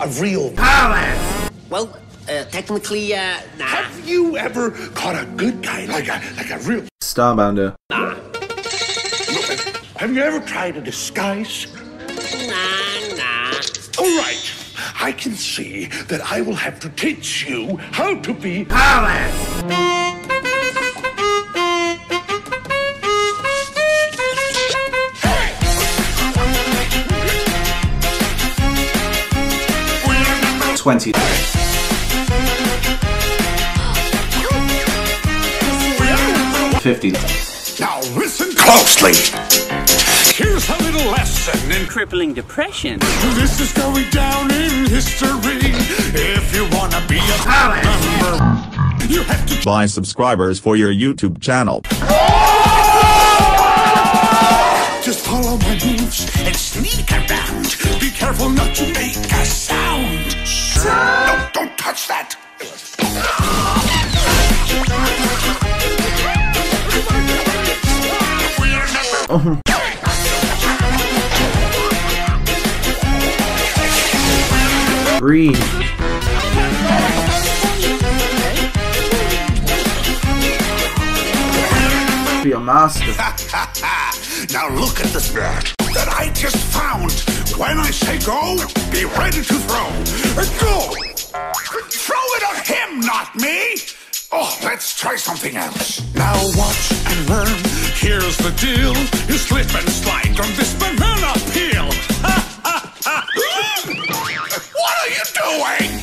a real powers. Well, technically, nah. Have you ever caught a good guy like a real Starbounder? Nah. Have you ever tried a disguise? Nah. All right. I can see that I will have to teach you how to be Powers. 20. 50. Now listen closely. Here's a little lesson in crippling depression. This is going down in history. If you wanna be a power member, you have to buy subscribers for your YouTube channel. Just follow my moves and sneak around. Be careful not to make a sound. Don't touch that. Breathe. Be a master. Now look at the spirit that I just found. When I say go, be ready to throw. Go! Throw it at him, not me! Oh, let's try something else. Now watch and learn. Here's the deal. You slip and slide on this banana peel. What are you doing?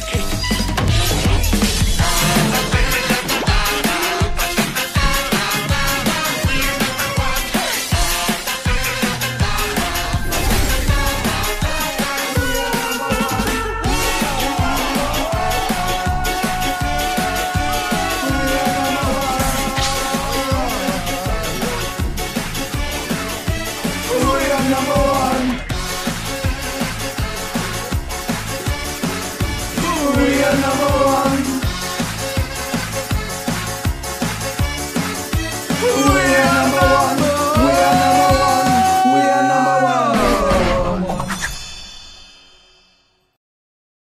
Number one.